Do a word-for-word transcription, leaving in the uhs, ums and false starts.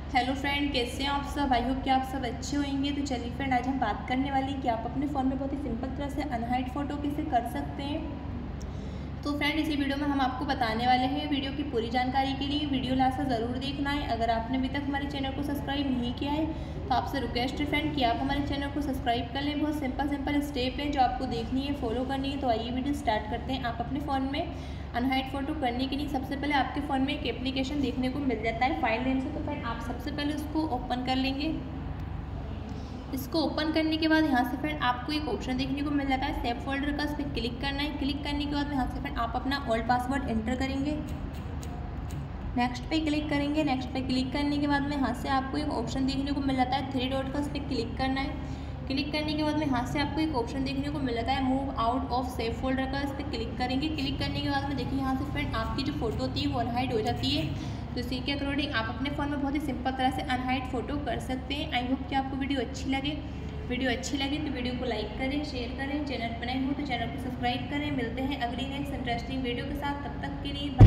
Hello friend, कैसे हैं आप सब। आई होप कि आप सब अच्छे होंगे। तो चलिए फ्रेंड, आज हम बात करने वाले हैं कि आप अपने फ़ोन में बहुत ही सिंपल तरह से अनहाइड फ़ोटो कैसे कर सकते हैं। तो फ्रेंड, इसी वीडियो में हम आपको बताने वाले हैं। वीडियो की पूरी जानकारी के लिए वीडियो लास्ट तक ज़रूर देखना है। अगर आपने अभी तक हमारे चैनल को सब्सक्राइब नहीं किया है तो आपसे रिक्वेस्ट है फ्रेंड कि आप हमारे चैनल को सब्सक्राइब कर लें। बहुत सिंपल सिंपल स्टेप है जो आपको देखनी है, फॉलो करनी है। तो आइए वीडियो स्टार्ट करते हैं। आप अपने फ़ोन में अनहाइड फ़ोटो करने के लिए सबसे पहले आपके फ़ोन में एक एप्लीकेशन देखने को मिल जाता है फाइल नेम से। तो फ्रेंड, आप सबसे पहले उसको ओपन कर लेंगे। इसको ओपन करने के बाद यहाँ से फ्रेंड आपको एक ऑप्शन देखने को मिल जाता है सेव फोल्डर का। इस पर क्लिक करना है। क्लिक करने के बाद यहाँ से फ्रेंड आप अपना ओल्ड पासवर्ड एंटर करेंगे। नेक्स्ट पे क्लिक करेंगे। नेक्स्ट पे क्लिक करने के बाद में यहाँ से आपको एक ऑप्शन देखने को मिल जाता है थ्री डॉट का। इस पर क्लिक करना है। क्लिक करने के बाद में यहाँ से आपको एक ऑप्शन देखने को मिल जाता है move out of save folder का। इस पर क्लिक करेंगे। क्लिक करने के बाद में देखिए यहाँ से फ्रेंड आपकी जो फोटो होती है वो अनहाइड हो जाती है। तो इसी के अकॉर्डिंग आप अपने फ़ोन में बहुत ही सिंपल तरह से अनहाइड फ़ोटो कर सकते हैं। आई होप कि आपको वीडियो अच्छी लगे। वीडियो अच्छी लगे तो वीडियो को लाइक करें, शेयर करें। चैनल पर नए हो तो चैनल को सब्सक्राइब करें। मिलते हैं अगली नेक्स्ट इंटरेस्टिंग वीडियो के साथ। तब तक के लिए